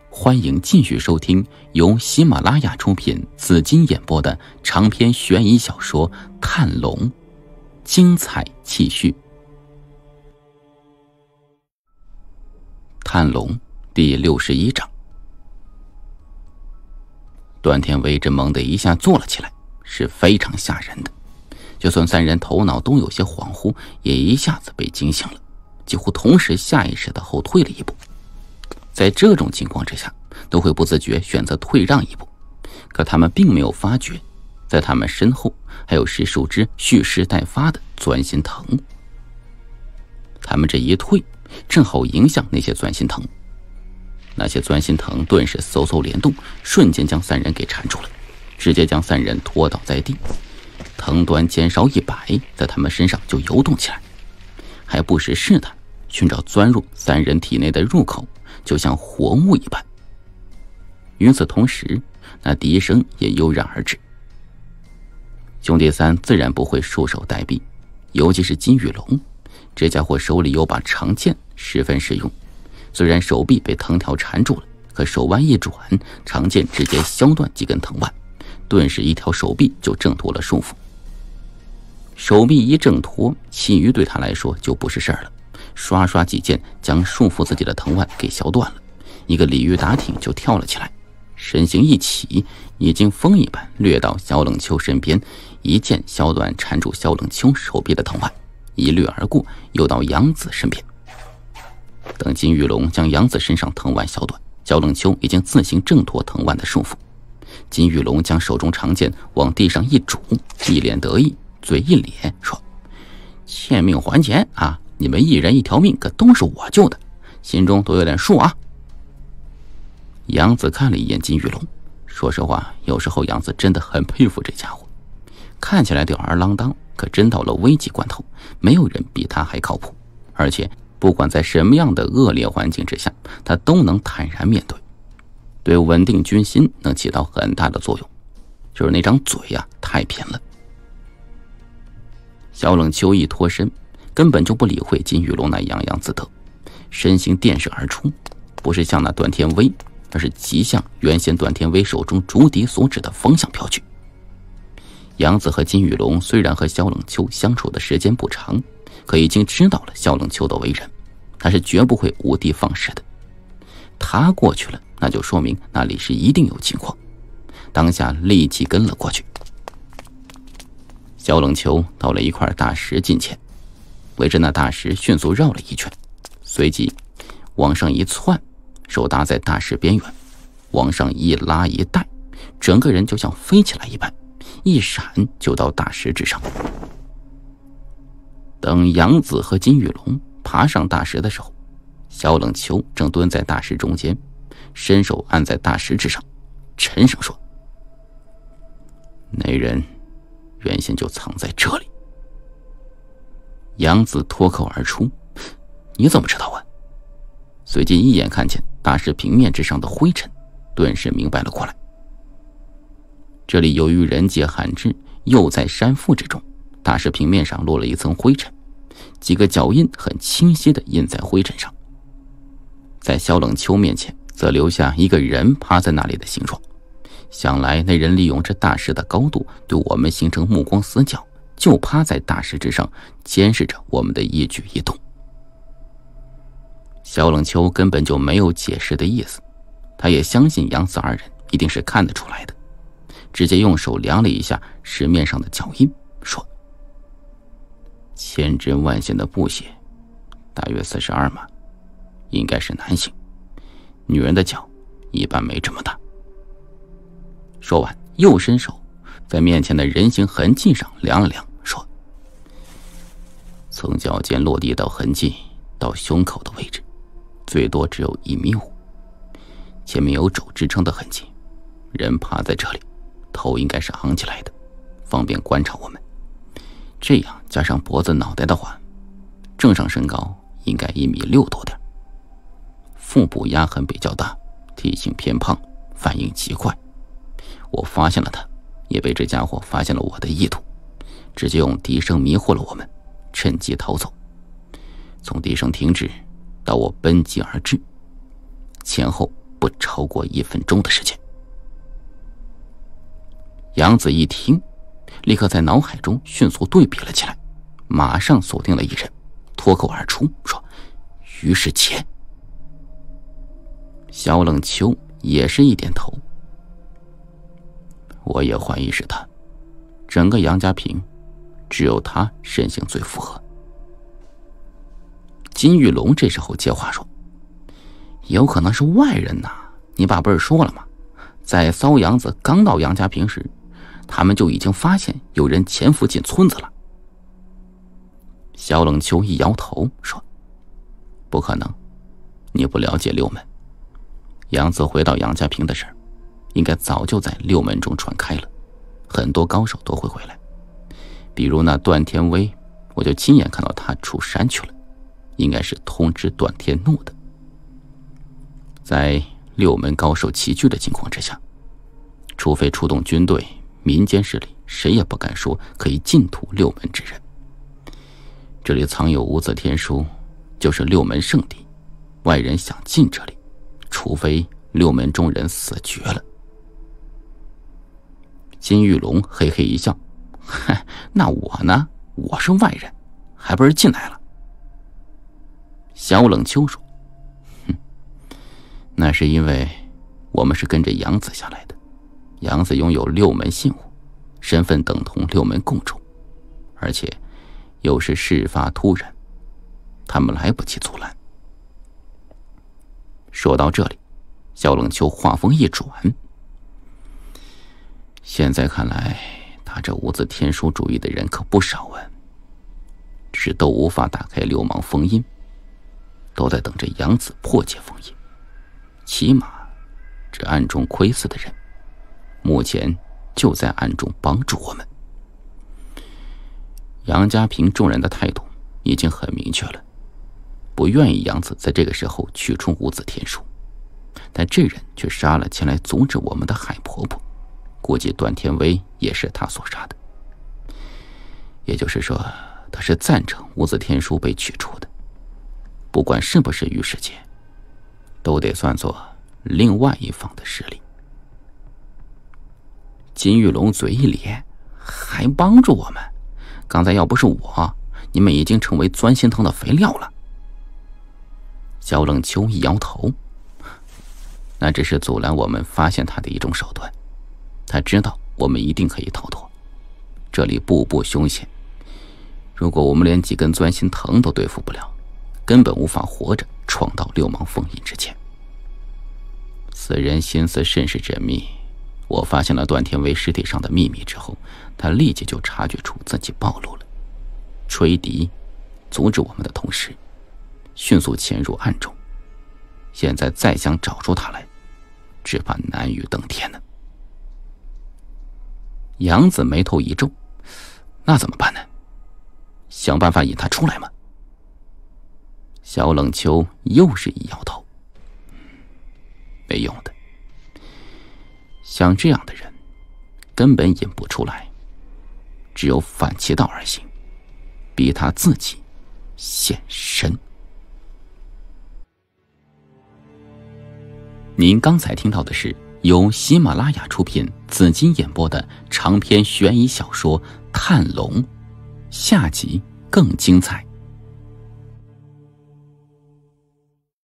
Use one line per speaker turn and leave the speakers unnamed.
欢迎继续收听由喜马拉雅出品、紫金演播的长篇悬疑小说《探龙》，精彩继续。探龙第61章。段天威这猛地一下坐了起来，是非常吓人的。就算三人头脑都有些恍惚，也一下子被惊醒了，几乎同时下意识地后退了一步。在这种情况之下，都会不自觉选择退让一步，可他们并没有发觉，在他们身后还有10数只蓄势待发的钻心藤。他们这一退，正好迎向那些钻心藤。那些钻心藤顿时嗖嗖连动，瞬间将三人给缠住了，直接将三人拖倒在地。藤端减少100，在他们身上就游动起来，还不时试探寻找钻入三人体内的入口，就像活物一般。与此同时，那笛声也悠然而至。兄弟三自然不会束手待毙，尤其是金玉龙，这家伙手里有把长剑，十分实用。虽然手臂被藤条缠住了，可手腕一转，长剑直接削断几根藤蔓，顿时一条手臂就挣脱了束缚。手臂一挣脱，其余对他来说就不是事儿了，刷刷几剑将束缚自己的藤蔓给削断了，一个鲤鱼打挺就跳了起来，身形一起，已经风一般掠到萧冷秋身边，一剑削断缠住萧冷秋手臂的藤蔓，一掠而过，又到杨子身边。等金玉龙将杨子身上藤蔓削断，萧冷秋已经自行挣脱藤蔓的束缚。金玉龙将手中长剑往地上一拄，一脸得意，嘴一咧说：“欠命还钱啊！你们一人一条命，可都是我救的，心中都有点数啊。”杨子看了一眼金玉龙，说实话，有时候杨子真的很佩服这家伙，看起来吊儿郎当，可真到了危急关头，没有人比他还靠谱，而且不管在什么样的恶劣环境之下，他都能坦然面对，对稳定军心能起到很大的作用，就是那张嘴呀，太贫了。萧冷秋一脱身，根本就不理会金玉龙那洋洋自得，身形电射而出，不是向那段天威，而是急向原先段天威手中竹笛所指的方向飘去。杨子和金玉龙虽然和萧冷秋相处的时间不长，可已经知道了萧冷秋的为人，他是绝不会无的放矢的。他过去了，那就说明那里是一定有情况，当下立即跟了过去。萧冷秋到了一块大石近前，围着那大石迅速绕了一圈，随即往上一窜，手搭在大石边缘，往上一拉一带，整个人就像飞起来一般，一闪就到大石之上。等杨子和金玉龙爬上大石的时候，萧冷秋正蹲在大石中间，伸手按在大石之上，沉声说：“那人原先就藏在这里。”杨子脱口而出：“你怎么知道啊？”随即一眼看见大石平面之上的灰尘，顿时明白了过来。这里由于人迹罕至，又在山腹之中，大石平面上落了一层灰尘，几个脚印很清晰地印在灰尘上。在萧冷秋面前则留下一个人趴在那里的形状，想来那人利用这大石的高度对我们形成目光死角，就趴在大石之上监视着我们的一举一动。萧冷秋根本就没有解释的意思，他也相信杨子二人一定是看得出来的，直接用手量了一下石面上的脚印，说：“千针万线的布鞋，大约42码，应该是男性，女人的脚一般没这么大。”说完又伸手在面前的人形痕迹上量了量，说：“从脚尖落地到痕迹到胸口的位置，最多只有1.5米，前面有肘支撑的痕迹，人趴在这里，头应该是昂起来的，方便观察我们。这样加上脖子脑袋的话，正常身高应该1.6米多点，腹部压痕比较大，体型偏胖，反应极快。我发现了他，也被这家伙发现了我的意图，直接用笛声迷惑了我们，趁机逃走。从笛声停止到我奔击而至，前后不超过1分钟的时间。杨子一听，立刻在脑海中迅速对比了起来，马上锁定了一人，脱口而出说：“于世杰。”肖冷秋也是一点头：“我也怀疑是他，整个杨家坪只有他身形最符合。”金玉龙这时候接话说：“有可能是外人呐，你爸不是说了吗？在骚杨子刚到杨家坪时，他们就已经发现有人潜伏进村子了。”肖冷秋一摇头说：“不可能，你不了解六门。杨子回到杨家坪的事儿，应该早就在六门中传开了，很多高手都会回来。比如那段天威，我就亲眼看到他出山去了，应该是通知段天怒的。在六门高手齐聚的情况之下，除非出动军队，民间势力谁也不敢说可以进土六门之人。这里藏有无字天书，就是六门圣地，外人想进这里，除非六门中人死绝了。”金玉龙嘿嘿一笑：“嗨，那我呢？我是外人，还不是进来了？”萧冷秋说：“那是因为我们是跟着杨子下来的，杨子拥有六门信物，身份等同六门共主，而且又是事发突然，他们来不及阻拦。”说到这里，萧冷秋话锋一转：“现在看来，他这无字天书主义的人可不少啊，只是都无法打开六芒封印，都在等着杨子破解封印。起码这暗中窥伺的人，目前就在暗中帮助我们。”杨家坪众人的态度已经很明确了，不愿意杨子在这个时候取出无字天书，但这人却杀了前来阻止我们的海婆婆，估计段天威也是他所杀的。也就是说，他是赞成无字天书被取出的。不管是不是于世杰，都得算作另外一方的势力。金玉龙嘴一咧：“还帮助我们？刚才要不是我，你们已经成为钻心藤的肥料了。”萧冷秋一摇头：“那只是阻拦我们发现他的一种手段。他知道我们一定可以逃脱，这里步步凶险，如果我们连几根钻心藤都对付不了，根本无法活着闯到六芒封印之前。此人心思甚是缜密，我发现了段天威尸体上的秘密之后，他立即就察觉出自己暴露了，吹笛阻止我们的同时，迅速潜入暗中。现在再想找出他来，只怕难于登天呢。”杨子眉头一皱：“那怎么办呢？想办法引他出来吗？”萧冷秋又是一摇头：“没用的。像这样的人，根本引不出来，只有反其道而行，逼他自己现身。”您刚才听到的是由喜马拉雅出品、紫金演播的长篇悬疑小说《探龙》，下集更精彩。